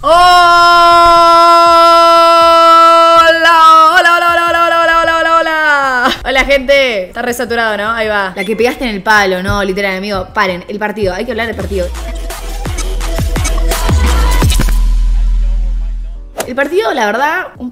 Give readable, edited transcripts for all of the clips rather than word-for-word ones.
Hola, hola, hola, hola, hola, hola, hola, hola, hola. Hola, gente. Está resaturado, ¿no? Ahí va. La que pegaste en el palo, no, literal, amigo. Paren, el partido. Hay que hablar del partido. El partido, la verdad, un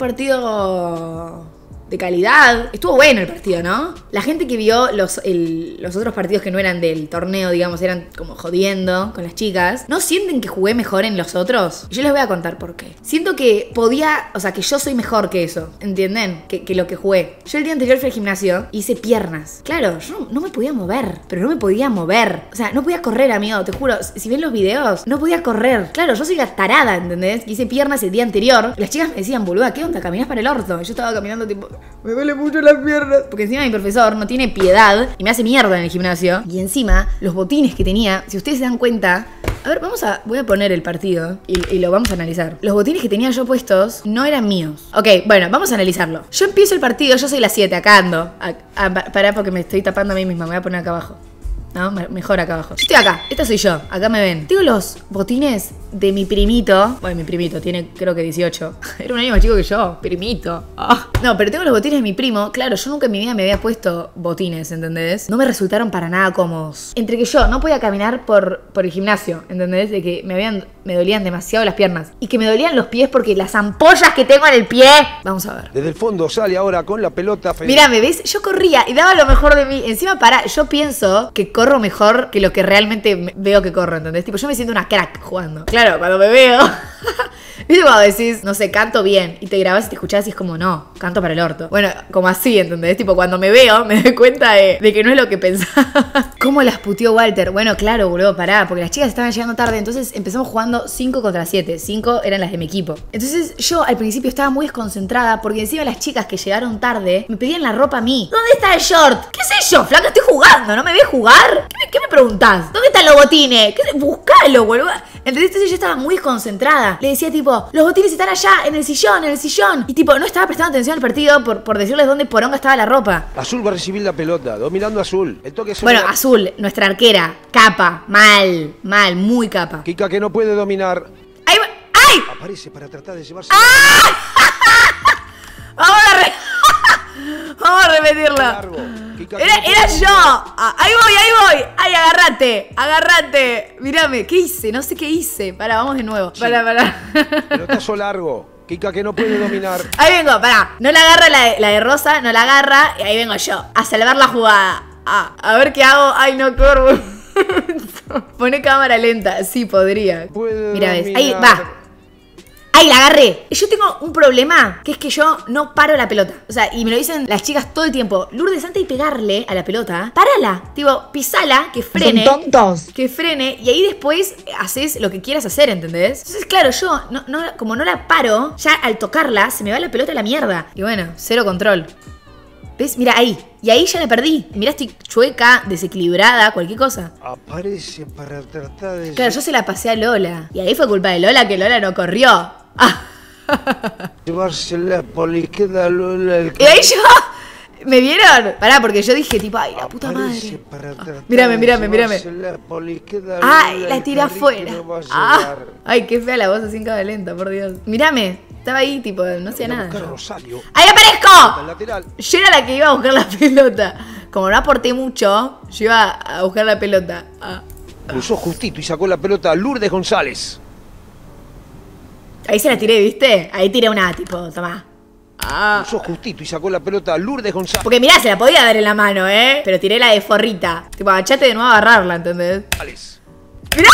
partido de calidad. Estuvo bueno el partido, ¿no? La gente que vio los otros partidos que no eran del torneo, digamos, eran como jodiendo con las chicas, ¿no sienten que jugué mejor en los otros? Yo les voy a contar por qué. Siento que podía, o sea, que yo soy mejor que eso, ¿entienden? Que lo que jugué. Yo el día anterior fui al gimnasio y hice piernas. Claro, yo no me podía mover, pero no me podía mover. O sea, no podía correr, amigo, te juro. Si ven los videos, no podía correr. Claro, yo soy la tarada, ¿entendés? Que hice piernas el día anterior. Las chicas me decían, boluda, ¿qué onda? ¿Caminás para el orto? Y yo estaba caminando tipo... Me duele mucho las piernas. Porque encima mi profesor no tiene piedad y me hace mierda en el gimnasio. Y encima, los botines que tenía, si ustedes se dan cuenta... A ver, voy a poner el partido y lo vamos a analizar. Los botines que tenía yo puestos no eran míos. Ok, bueno, vamos a analizarlo. Yo empiezo el partido, yo soy la 7, acá ando. Pará porque me estoy tapando a mí misma, me voy a poner acá abajo. No, mejor acá abajo. Yo estoy acá, esta soy yo, acá me ven. Tengo los botines de mi primito. Bueno, mi primito tiene creo que 18. Era un año más chico que yo, primito. No, pero tengo los botines de mi primo. Claro, yo nunca en mi vida me había puesto botines, ¿entendés? No me resultaron para nada cómodos. Entre que yo no podía caminar por el gimnasio, ¿entendés? De que me dolían demasiado las piernas. Y que me dolían los pies porque las ampollas que tengo en el pie. Vamos a ver. Desde el fondo sale ahora con la pelota. Mirá, ¿me ves? Yo corría y daba lo mejor de mí. Encima, yo pienso que corro mejor que lo que realmente veo que corro, ¿entendés? Tipo, yo me siento una crack jugando. Claro, cuando me veo... ¿Viste cuando decís, no sé, canto bien? Y te grabás y te escuchás y es como, no, canto para el orto. Bueno, como así, ¿entendés? Tipo, cuando me veo, me doy cuenta de que no es lo que pensaba. ¿Cómo las puteó Walter? Bueno, claro, boludo, pará, porque las chicas estaban llegando tarde, entonces empezamos jugando 5 contra 7. 5 eran las de mi equipo. Entonces yo al principio estaba muy desconcentrada porque encima las chicas que llegaron tarde me pedían la ropa a mí. ¿Dónde está el short? ¿Qué sé yo, flaca? Estoy jugando, ¿no me ves jugar? ¿Qué me preguntás? ¿Dónde están los botines? Buscalo, boludo. Entonces yo estaba muy desconcentrada. Le decía tipo, los botines están allá, en el sillón, en el sillón. Y tipo, no estaba prestando atención al partido por decirles dónde poronga estaba la ropa. Azul va a recibir la pelota, dominando Azul. El toque es bueno, Azul, nuestra arquera, capa, mal, muy capa. Kika que no puede dominar. ¡Ay! ¡Ay! Aparece para tratar de llevarse. ¡Ah! Vamos a repetirla. Era yo. Ahí voy. Ay, agarrate. Mírame, ¿qué hice? No sé qué hice. Pará, vamos de nuevo. Sí. Pará. Pelotazo largo. Kika que no puede dominar. Ahí vengo, pará. No la agarra la de Rosa, no la agarra. Y ahí vengo yo, a salvar la jugada. A ver qué hago. Ay, no corro. Pone cámara lenta. Sí, podría. Mira, ves. Ahí, va. ¡Ay, la agarré! Yo tengo un problema, que es que yo no paro la pelota. O sea, y me lo dicen las chicas todo el tiempo. Lourdes, antes de pegarle a la pelota, párala. Tipo, pisala, que frene. Son tontos. Que frene, y ahí después haces lo que quieras hacer, ¿entendés? Entonces, claro, yo, como no la paro, ya al tocarla, se me va la pelota a la mierda. Y bueno, cero control. ¿Ves? Mira, ahí. Y ahí ya la perdí. Mirá, estoy chueca, desequilibrada, cualquier cosa. Aparece para tratar de... Claro, yo se la pasé a Lola. Y ahí fue culpa de Lola, que Lola no corrió. Llevarse la poliqueda Lola. Y ahí yo... ¿Me vieron? Pará, porque yo dije tipo, ay, la puta madre. Mírame. Ay, la tiré afuera. Ay, qué fea la voz así en cámara lenta, por Dios. Mírame, estaba ahí, tipo, no hacía nada. ¡Ahí aparezco! Yo era la que iba a buscar la pelota. Como no aporté mucho, yo iba a buscar la pelota. Cruzó justito y sacó la pelota a Lourdes González. Ahí se la tiré, ¿viste? Ahí tiré una, tipo, tomá. Cruzó justito y sacó la pelota a Lourdes González. Porque mirá, se la podía dar en la mano, ¿eh? Pero tiré la de forrita. Tipo, agachate de nuevo a agarrarla, ¿entendés? ¡Mirá!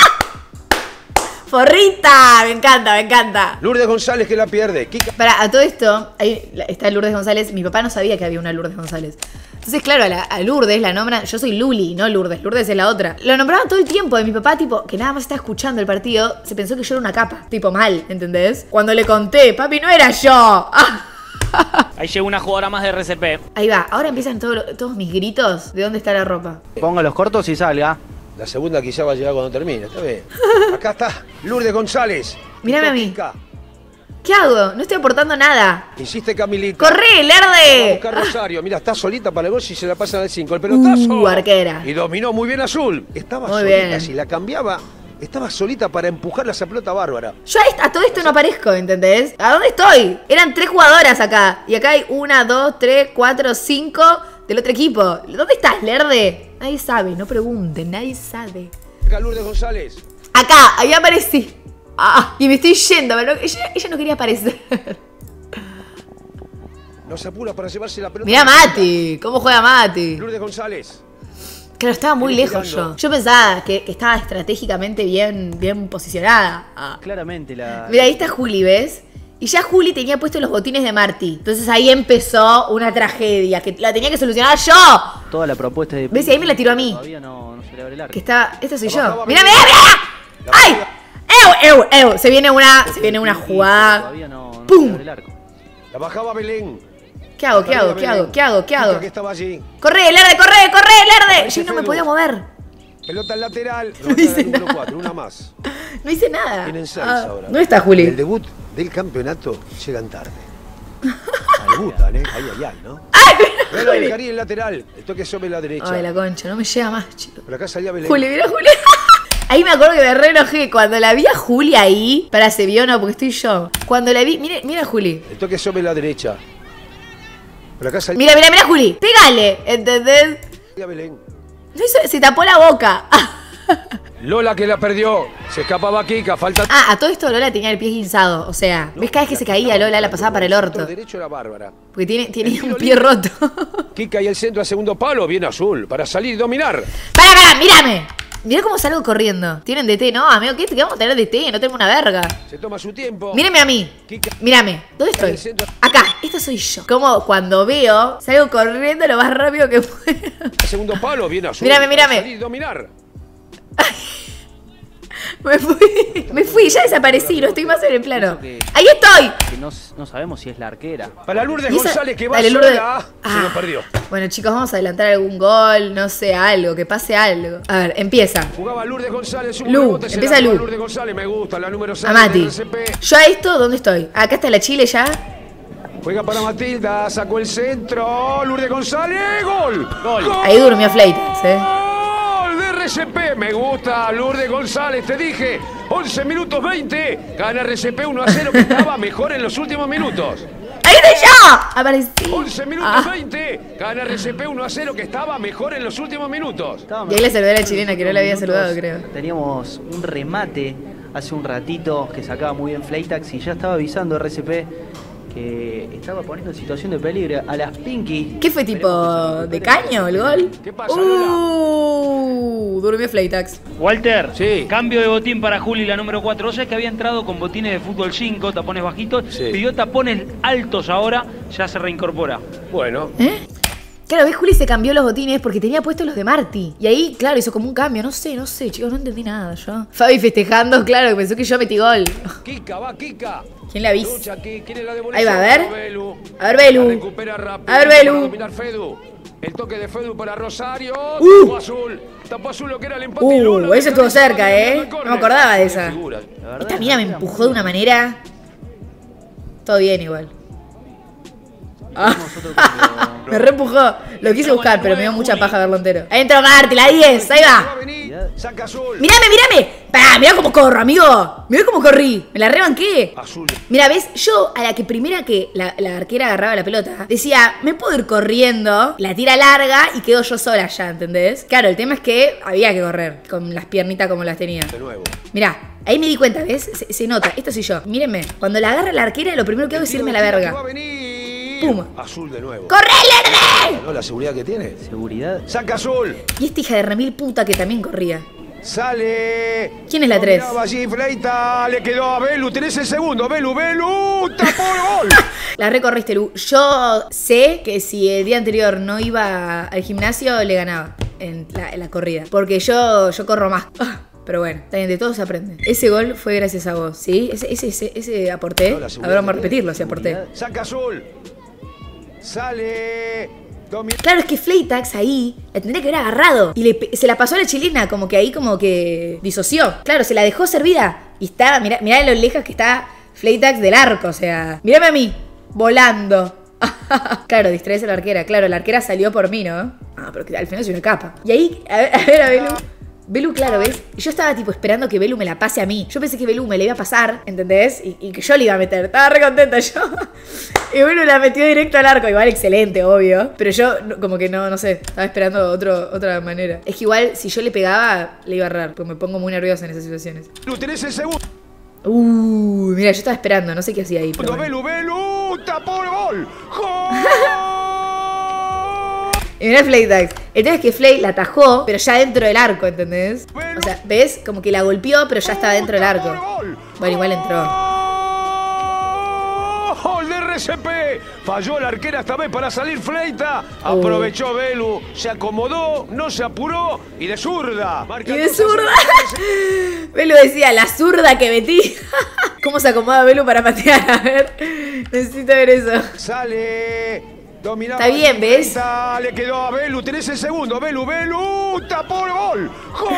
¡Forrita! Me encanta. Lourdes González que la pierde. Kika. Para, a todo esto, ahí está Lourdes González. Mi papá no sabía que había una Lourdes González. Entonces, claro, a Lourdes la nombran... Yo soy Luli, no Lourdes. Lourdes es la otra. Lo nombraban todo el tiempo. De mi papá, tipo, que nada más estaba escuchando el partido, se pensó que yo era una capa. Tipo, mal, ¿entendés? Cuando le conté, papi, no era yo. Ahí llegó una jugadora más de RCP. Ahí va. Ahora empiezan todos mis gritos. ¿De dónde está la ropa? Ponga los cortos y salga. La segunda quizá va a llegar cuando termine, está bien. Acá está Lourdes González. Mírame a mí. ¿Qué hago? No estoy aportando nada. Insiste Camilita. ¡Corre, Lerde! Buscar Rosario. Mira, está solita para el gol y se la pasan al 5. El pelotazo. Arquera. Y dominó muy bien Azul. Estaba muy solita. Bien. Si la cambiaba, Estaba solita para empujarla a esa pelota bárbara. Yo a todo esto no aparezco, ¿entendés? ¿A dónde estoy? Eran 3 jugadoras acá. Y acá hay 1, 2, 3, 4, 5 del otro equipo. ¿Dónde estás, Lerde? Nadie sabe, no pregunten, nadie sabe. Acá Lourdes González. Acá, ahí aparecí. Y me estoy yendo, pero ella no quería aparecer. No se apura para llevarse la pelota. Mirá Mati, cómo juega Mati. Lourdes González. Claro, estaba muy lejos yo. Yo pensaba que estaba estratégicamente bien posicionada. Claramente la... Mira, ahí está Juli, ¿ves? Y ya Juli tenía puestos los botines de Marty. Entonces ahí empezó una tragedia que la tenía que solucionar yo. Toda la propuesta de... ¿Ves? Y ahí me la tiró a mí. Todavía no se le abre el arco. Que está... Esta soy yo. ¡Mira, mira, mira! ¡Ay! ¡Ew! Se viene una jugada. Todavía no se ¡Pum! le abre el arco. La bajaba Belén. ¿Qué hago? ¿Qué hago? Que estaba allí. ¡Corre, Lerde! Yo no me podía mover. Pelota al lateral. No hice número nada. 4, una más. No hice nada. Tienen 6 ahora. ¿Dónde está El Juli? debut del campeonato llegan tarde. Debutan, ¿eh? Ay, ¿no? Pero el Cari el lateral. El toque sobre la derecha. Ay, la concha, no me llega más, chico. Por acá salía Belén. Juli, mira Juli. Ahí me acuerdo que me re enojé. Cuando la vi a Juli ahí, para se vio, no, porque estoy yo. Cuando la vi, mira Juli. El toque sobre la derecha. Por acá salía Mira Juli. Pégale, ¿entendés? Belén. No hizo- se tapó la boca. Lola que la perdió. Se escapaba Kika. Falta. A todo esto Lola tenía el pie guinzado. O sea, ¿ves? Cada vez que se caía Lola la pasaba para el orto. Derecho era Bárbara. Porque tiene un pie roto. Kika y el centro al segundo palo. Bien azul. Para salir y dominar. Pará, mírame. Mirá cómo salgo corriendo. Tienen DT, ¿no? Amigo, ¿qué vamos a tener DT? No tengo una verga. Se toma su tiempo. Mírame a mí. Kika. Mírame. ¿Dónde estoy? Acá. Esta soy yo. Como cuando veo, salgo corriendo lo más rápido que puedo. Al segundo palo. Bien azul. Mírame. Para salir y dominar. Me fui, ya desaparecí, no estoy más en el plano. Que- ¡Ahí estoy! Que no sabemos si es la arquera. Para Lourdes ¿Y esa? González que va Dale, sola. Lourdes. Se lo perdió. Bueno, chicos, vamos a adelantar algún gol, no sé, algo, que pase algo. A ver, empieza. Jugaba Lourdes González. Lu, rebote, se empieza la lleva Lu. Lourdes González. Me gusta. La número 6 A Mati. del RCP. Yo a esto, ¿dónde estoy? Acá está la Chile ya. Juega para Matilda. Sacó el centro. Lourdes González. ¡Gol! ¡Gol! Ahí durmió Fleitas, ¡Gol de RCP! Me gusta Lourdes González, te dije. 11 minutos 20. Gana RCP 1-0 que estaba mejor en los últimos minutos. ¡Ahí estoy yo! Aparecí. 11 minutos 20. Gana RCP 1-0 que estaba mejor en los últimos minutos. Y ahí le saludé a la chilena que no la había saludado, creo. Teníamos un remate hace un ratito que sacaba muy bien Fleitax y ya estaba avisando RCP que estaba poniendo en situación de peligro a las Pinky. ¿Qué fue tipo de caño el gol? ¿Qué pasa, Lola? Durmió Fleitax. Walter, Sí. cambio de botín para Juli, la número 4. O sea que había entrado con botines de fútbol 5, tapones bajitos, Sí. pidió tapones altos ahora, ya se reincorpora. Bueno, Claro, ves, Juli se cambió los botines porque tenía puestos los de Marty. Y ahí, claro, hizo como un cambio. No sé, chicos, no entendí nada yo. Fabi festejando, claro, que pensó que yo metí gol. Kika, va Kika. ¿Quién la avisa? Lucha aquí, quiere la devolución. Ahí va, a ver. Belu. A ver, Belu. La recupera rápido. A ver, Belu. Para dominar Fedu. El toque de Fedu para Rosario. Tapó azul. Tapó azul lo que era el empate. Lola, Eso estuvo cabeza, cerca, el No córner. me acordaba de esa. Figura. La verdad, Esta mina me empujó de una manera. Todo bien igual. tenemos otro cambio. Me reempujó. Lo quise buscar, pero me dio mucha paja verlo entero. Ahí entró Marty, la 10, ahí Va a va. venir. Saca azul. Mírame. Mirá cómo corro, amigo. Mirá cómo corrí. Me la rebanqué. Azul. Mira, ¿ves? Yo a la que primera que la arquera agarraba la pelota, decía, me puedo ir corriendo, la tira larga y quedo yo sola ya, ¿entendés? Claro, el tema es que había que correr con las piernitas como las tenía. De nuevo. Mirá, ahí me di cuenta, ¿ves? Se nota, esto soy yo. Mírenme, cuando la agarra la arquera, lo primero que hago es irme a la Va a verga. venir. Pum. Azul de nuevo. ¡Corre, Lerde! ¿No la seguridad que tiene? Seguridad. Saca azul. Y esta hija de remil puta que también corría. Sale. ¿Quién es la 3? Dominaba allí Fleita. Le quedó a Belu. Tenés el segundo. Belu. Tapó el gol. La recorriste, Lu. Yo sé que si el día anterior no iba al gimnasio, le ganaba en la corrida. Porque yo corro más. Pero bueno, también de todo se aprende. Ese gol fue gracias a vos, ¿sí? Ese aporté. No, la seguridad A ver, vamos a que repetirlo si aporté. Saca azul. Sale. Claro, es que Fleitax ahí la tendría que haber agarrado. Y se la pasó a la chilena, como que ahí como que disoció. Claro, se la dejó servida. Y está, mirá de lo lejos que está Fleitax del arco, o sea. Mírame a mí, volando. Claro, distraes a la arquera. Claro, la arquera salió por mí, ¿no? Ah, pero que al final soy una capa. Y ahí, a ver, Belu. Belu, claro, ¿ves? Y yo estaba tipo esperando que Belu me la pase a mí. Yo pensé que Belu me la iba a pasar, ¿entendés? Y que yo le iba a meter. Estaba re contenta yo. Y Belu la metió directo al arco. Igual excelente, obvio. Pero yo como que no sé. Estaba esperando otra manera. Es que igual si yo le pegaba, le iba a errar. Porque me pongo muy nerviosa en esas situaciones. Lu, tenés el segundo. Mira, yo estaba esperando. No sé qué hacía ahí. Pero bueno. Belu, tapó el gol. ¡Gol! Y mirá Flaytax. El tema es que Flay la atajó, pero ya dentro del arco, ¿entendés? O sea, ¿ves? Como que la golpeó, pero ya estaba dentro del arco. Bueno, igual entró. ¡Gol de RCP! Falló la arquera esta vez para salir Fleita. Aprovechó Belu, se acomodó, no se apuró y de zurda. Y de zurda. Belu decía, la zurda que metí. ¿Cómo se acomoda Belu para patear? A ver, necesito ver eso. Sale... Dominaba. Está bien, ¿ves? Le quedó a Belu, tenés el segundo. Belu, tapó el gol. ¡Gol!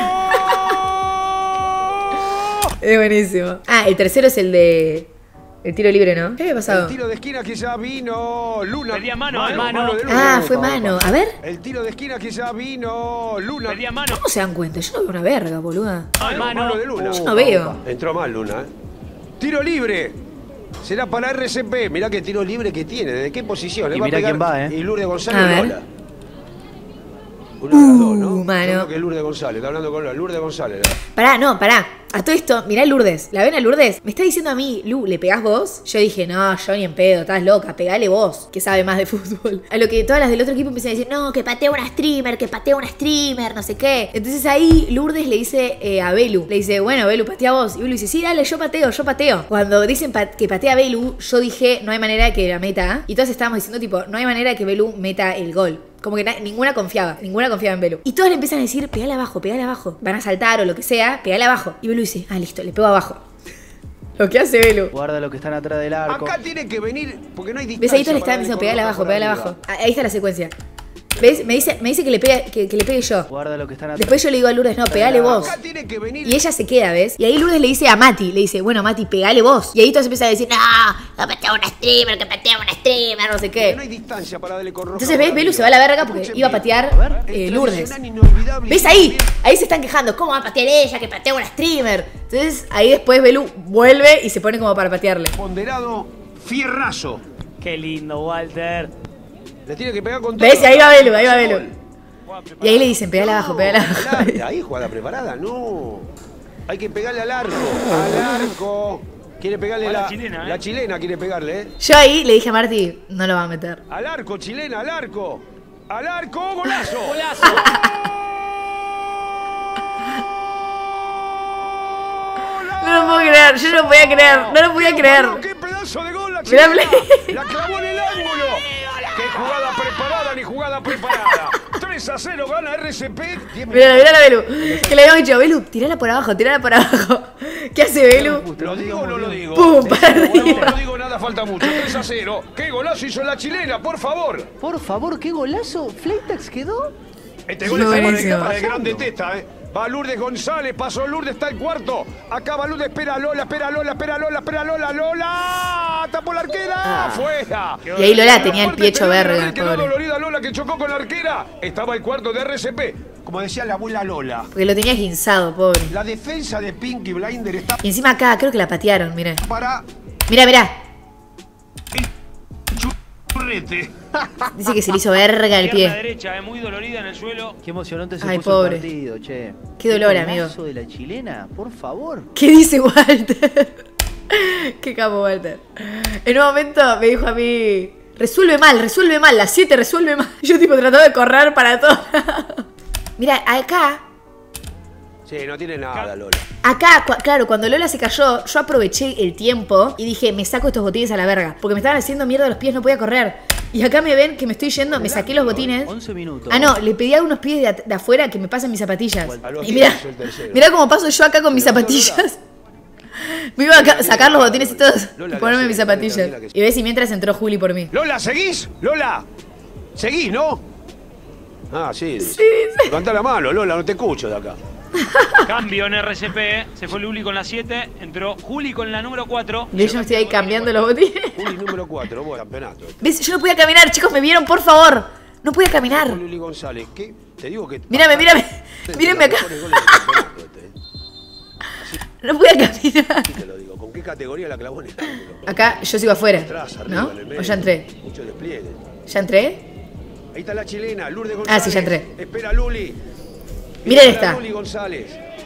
Es buenísimo. Ah, el tercero es el de... El tiro libre, ¿no? ¿Qué había pasado? El tiro de esquina que ya vino Luna. Pedía mano, mano de Luna. Ah, fue mano. A ver. El tiro de esquina que ya vino Luna. Pedía mano. ¿Cómo se dan cuenta? Yo no veo una verga, boluda. Mano de Luna. Yo no veo. Entró mal Luna, Tiro libre. Será para RCP. Mirá qué tiro libre que tiene. ¿De qué posición? Y mirá quién va, Y Lourdes González A ver. Lola. Una de las dos, ¿no? Mano. Creo que es Lourdes González. Está hablando con Lourdes González. Pará. A todo esto, mirá Lourdes. ¿La ven a Lourdes? Me está diciendo a mí, Lu, ¿le pegás vos? Yo dije, no, yo ni en pedo, estás loca, pegale vos, que sabe más de fútbol. A lo que todas las del otro equipo empiezan a decir, no, que patea una streamer, no sé qué. Entonces ahí Lourdes le dice a Belu, le dice, bueno, Belu, patea vos. Y Belu dice, sí, dale, yo pateo. Cuando dicen que patea Belu, yo dije, no hay manera que la meta. Y todas estábamos diciendo, tipo, no hay manera que Belu meta el gol. Como que ninguna confiaba en Belu. Y todos le empiezan a decir, pegale abajo. Van a saltar o lo que sea, pegale abajo. Y Belu dice, listo, le pego abajo. Lo que hace Belu. Guarda lo que están atrás del arco. Acá tiene que venir, porque no hay distancia. ¿Ves? Ahí todos le estaban diciendo, pegale abajo. Ahí está la secuencia. ¿Ves? Me dice que le pegue yo. Guarda lo que están atrás. Después yo le digo a Lourdes, no, pegale vos. Acá tiene que venir. Y ella se queda, ¿ves? Y ahí Lourdes le dice a Mati, le dice, bueno, Mati, pegale vos. Y ahí todos empiezan a decir, no, que patea una streamer, no sé qué. No hay distancia para darle con roja. Entonces, ¿ves? Belu se va a la verga porque iba a patear Lourdes. ¿Ves ahí? Ahí se están quejando, ¿cómo va a patear ella que patea una streamer? Entonces, ahí después Belu vuelve y se pone como para patearle. Ponderado fierrazo. Qué lindo, Walter. Le tiene que pegar con todo. ¿Ves? Y ahí va Belu. Y ahí le dicen, pegale abajo. Ahí jugada preparada, no. Hay que pegarle al arco. Quiere pegarle la chilena, la chilena quiere pegarle, Yo ahí le dije a Marti, no lo va a meter. Al arco, chilena, al arco. Golazo. No lo puedo creer, yo no lo podía creer. ¡Qué pedazo de gol la Mirá, chilena! La clavó en el ángulo. ¡Qué jugada preparada ni jugada preparada! 3-0 gana RCP. Mirá la Belu. Que le habíamos dicho, Belu, tirala por abajo. ¿Qué hace Belu? ¿Lo digo o no lo digo? ¡Pum! No lo digo nada, falta mucho. 3-0. ¡Qué golazo hizo la chilena, por favor! Por favor, qué golazo. Flaytax quedó. Este gol está Buenísimo. para el grande testa, Va Lourdes González, pasó Lourdes, está el cuarto. Acá va Lourdes, espera Lola. ¡Lola! ¡Tapó la arquera! ¡Fuera! Y ahí Lola tenía el pie hecho verga, Quedó pobre. dolorida Lola que chocó con la arquera. Estaba el cuarto de RCP. Como decía la abuela Lola. Porque lo tenía guinzado, pobre. La defensa de Pinky Blinder está Y encima acá, creo que la patearon, mirá. para Mirá. churrete. Dice que se le hizo verga el Pierna pie. derecha, muy dolorida en el suelo. Qué emocionante se Ay, puso pobre. el partido, che. Qué dolor, golazo amigo. de la chilena, por favor. ¿Qué dice Walter? Qué capo, Walter. En un momento me dijo a mí, resuelve mal, la 7 resuelve mal. Yo tipo trataba de correr para todo. Mira, acá, Sí, no tiene nada, Lola. claro, cuando Lola se cayó, yo aproveché el tiempo y dije, me saco estos botines a la verga. Porque me estaban haciendo mierda los pies, no podía correr. Y acá me ven que me estoy yendo, me saqué los botines. 11 minutos. Ah, no, le pedí a unos pies de afuera que me pasen mis zapatillas. A los Y mirá, 10 el tercero. mirá cómo paso yo acá con mis zapatillas. Me iba a sacar los botines y todos Lola, y ponerme la mis sé, zapatillas. tranquila que Y ves, y mientras entró Juli por mí. Lola, ¿seguís? Lola. ¿Seguís, no? Ah, sí. Levantá la mano, Lola, no te escucho de acá. Cambio en RCP. Se fue Luli con la 7. Entró Juli con la número 4. Y yo me estoy ahí cambiando los botines. Juli número 4, vos campeonato. ¿Ves? Yo no podía caminar, chicos, me vieron, por favor. No podía caminar. Luli González, ¿qué? Te digo que... Mírame. Mírenme acá. No podía caminar. Te lo digo, ¿con qué categoría la clavó en el ángulo? Acá yo sigo afuera, Atrás, arriba, ¿no? en el medio. ¿O ya entré? Mucho despliegue. ¿Ya entré? Ahí está la chilena, Lourdes González. Sí, ya entré. Espera Luli. Miren Viene para esta. Luli González.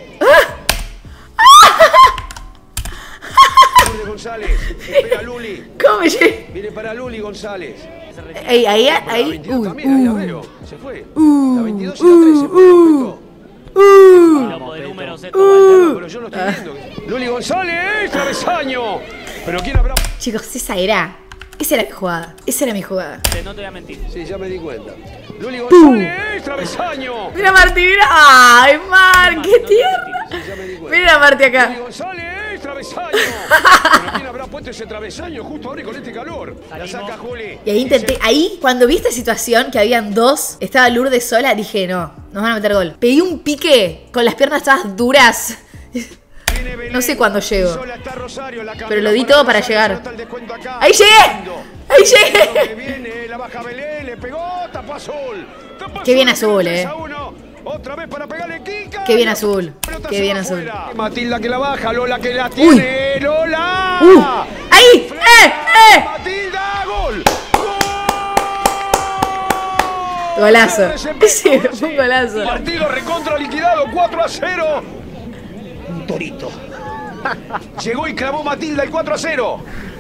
Lourdes González. Espera Luli. ¿Cómo me llegué? Viene para Luli González. Ahí. La 22 también, ahí la veo. Se fue. La 22 y la 13 se fue. Loco de números esto, Walter. Pero yo lo estoy viendo. Luli González, travesaño. Pero ¿quién habrá? Chicos, esa era mi jugada. Esa era mi jugada. No te voy a mentir. Sí, ya me di cuenta. Luli González, travesaño. Mira a Marti, mira. ¡Ay, Mar! ¡Qué tierna! Sí, ya me di cuenta. Mira a Marti Luli acá. González, travesaño. Pero ¿quién habrá puesto ese travesaño justo ahora y con este calor? La saca Juli. Y ahí intenté, ahí, cuando vi esta situación, que habían dos, estaba Lourdes sola, dije, no, nos van a meter gol. Pegué un pique con las piernas todas duras. No sé cuándo llego. Pero lo di todo para llegar. ¡Ahí llegué! ¡Ahí llegué! Viene, la baja Belén, le pegó, tapó azul. Qué bien azul, Otra vez para pegarle Kika. Qué bien azul. Qué bien azul. Matilda que la baja, Lola que la tiene. ¡Lola! ¡Ahí! Matilda, gol. Golazo. Ese fue un golazo. Partido recontra liquidado, 4-0. Un torito. Llegó y clavó Matilda el 4-0.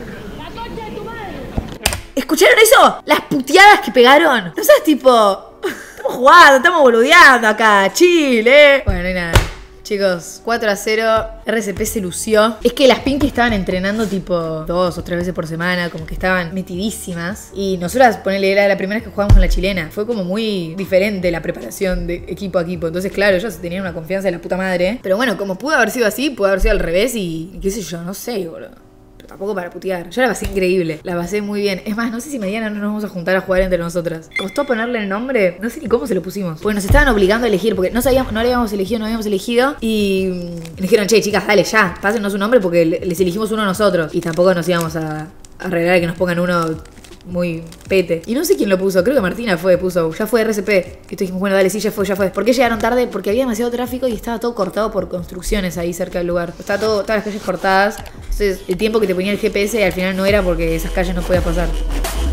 ¿Escucharon eso? Las puteadas que pegaron. No sabes, tipo... Estamos jugando, estamos boludeando acá. Chile. Bueno, no hay nada. Chicos, 4-0. RCP se lució. Es que las Pinky estaban entrenando tipo 2 o 3 veces por semana. Como que estaban metidísimas. Y nosotras, ponele, era la primera vez que jugamos con la chilena. Fue como muy diferente la preparación de equipo a equipo. Entonces, claro, ellos tenían una confianza de la puta madre. Pero bueno, como pudo haber sido así, pudo haber sido al revés. Y qué sé yo, no sé, boludo. Tampoco para putear. Yo la pasé increíble. La pasé muy bien. Es más, no sé si mañana no nos vamos a juntar a jugar entre nosotras. Costó ponerle el nombre. No sé ni cómo se lo pusimos. Porque nos estaban obligando a elegir. Porque no sabíamos, no le habíamos elegido, no habíamos elegido. Y nos dijeron, che, chicas, dale, ya. Pásennos un nombre porque les elegimos uno a nosotros. Y tampoco nos íbamos a arreglar que nos pongan uno muy pete. Y no sé quién lo puso. Creo que Martina puso. Ya fue RCP. Y entonces dijimos, bueno, dale, sí, ya fue. ¿Por qué llegaron tarde? Porque había demasiado tráfico y estaba todo cortado por construcciones ahí cerca del lugar. Estaba todas las calles cortadas. Entonces, el tiempo que te ponía el GPS al final no era porque esas calles no podías pasar.